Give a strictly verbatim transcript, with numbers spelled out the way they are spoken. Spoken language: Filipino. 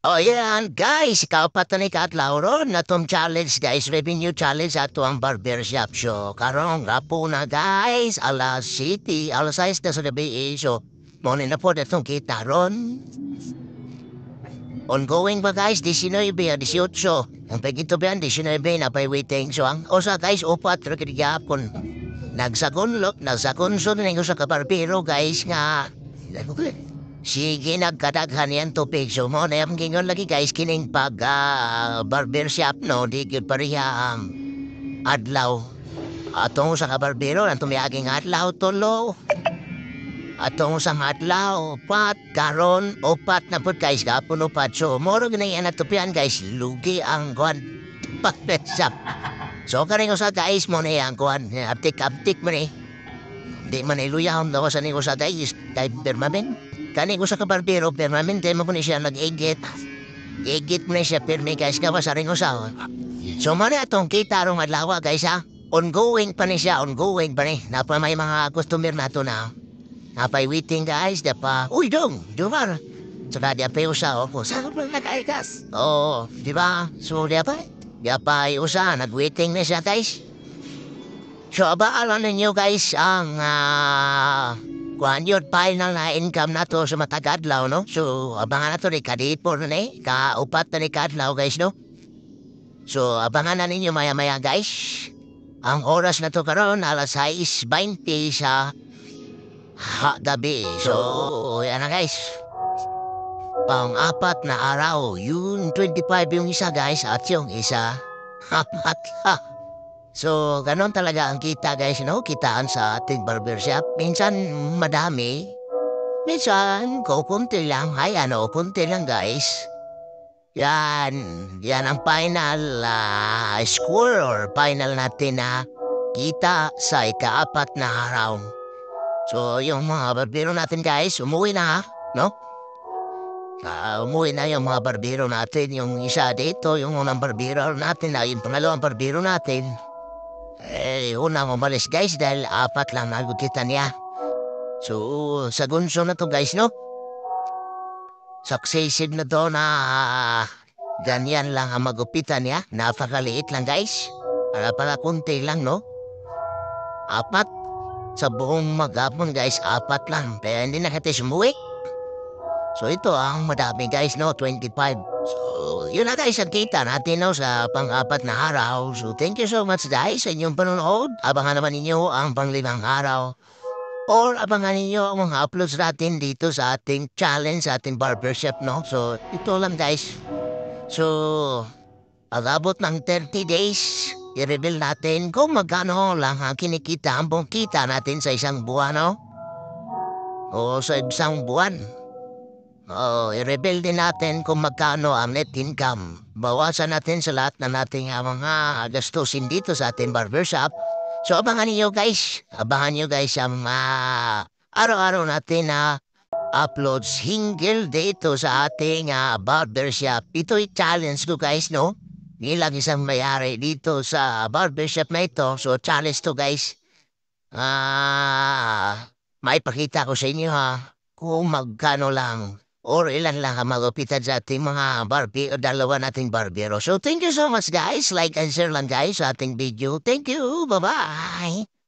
Oh yan, guys, ikaw pa ni Katlaw ron na tong challenge, guys, revenue challenge ato ang barbershop show. Karong rapo na, guys, alas City, alas sais na sa gabi, eh. So, muna na po na itong kita ron. Ongoing ba, guys, eighteen a eighteen. Ang pagkito ba yan, eighteen na pa waiting. So, ang osa, guys, upat, rakigapon. Nagsagunlok, nagsagunso na nga sa kabarbero, guys, nga. Sige, nagkadaghan yan tupig. So, mo na yung gingon lagi, guys, kining pag ah, barbershop, no? Di yun pariya ang adlaw. Atong sa kabarbero, ang tumiyaging adlaw, tulo. Atong sa adlaw, upat, karon, upat na po, guys, kapon upat. So, moro ginayan na tupian, guys, lugi ang kwan barbershop. So, karing sa guys, mo na yung kwan, aptik-aptik mo ni. Di man iluyahon daw sa niko sa guys, kay permamen. Kani ko sa kabarbero, permanente mo po ni siya nag-igit. Igit mo na siya, perme guys, kawa sa ring usaw. So, mana itong kita rong adlaw, guys, ha? Ongoing pa ni siya, ongoing pa ni. Napa may mga customer na to na. Napay waiting, guys, dapa. Uy, dong, dumar. Saka di pa usaw ako. Saan pa nag-aikas? Oo, di ba? So, di pa? Di pa usa, nag-waiting na siya, guys. So, abaalan ninyo, guys, ang, ah... Uh, Kuan yun, final na income na to sa matagadlaw, no? So, abangan na to ni kadit po na eh. Kaupat na ni kadlaw, guys, no? So, abangan na ninyo maya-maya, guys. Ang oras na to karon alas sais twenty sa ha, gabi. So, yan na, guys. Pang-apat na araw. Yun, twenty-five yung isa, guys. At yung isa, apat ha. So, ganon talaga ang kita, guys, no? Kitaan sa ating barbershop. Minsan, madami. Minsan, kukunti lang. Ay, ano, kunti lang, guys. Yan. Yan ang final uh, score or final natin na kita sa ikaapat na araw. So, yung mga barbero natin, guys, umuwi na, no? Uh, umuwi na yung mga barbero natin. Yung isa dito, yung unang barbero natin, na yung pangalawang barbero natin. Eh, unang umalis, guys, dahil apat lang nagugitan niya. So, sa gunso na to, guys, no? Successive na to na uh, ganyan lang ang magupitan niya. Napakaliit lang, guys. Para pala kunti lang, no? Apat. Sa buong magapon, guys, apat lang. Kaya hindi na kati sumuwi. So, ito ang madami, guys, no? twenty-five. So, yun na, guys, ang kita natin, no? Sa pang-apat na araw. So, thank you so much, guys, sa inyong panonood. Abangan naman ninyo ang pang-limang araw. Or abangan ninyo ang mga uploads natin dito sa ating challenge, sa ating barbershop, no? So, ito lang, guys. So, agabot ng thirty days, i-reveal natin kung magkano lang ang kinikita, ang buong kita natin sa isang buwan, no? O sa isang buwan. Oo, i-reveal din natin kung magkano ang net income. Bawasan natin sa lahat na nating uh, mga gastusin dito sa ating barbershop. So, abangan niyo, guys. Abangan niyo, guys, ang uh, araw-araw natin na uh, uploads hinggil dito sa ating uh, barbershop. Ito'y challenge ko, guys, no? Nilang isang mayari dito sa barbershop na ito. So, challenge to, guys. Ah, uh, may pakita ko sa inyo, ha? Kung magkano lang or ilan lang ang magupitan sa ating mga Barbie o dalawa nating barbero. So, thank you so much, guys. Like and share lang, guys, sa ating video. Thank you. Bye-bye.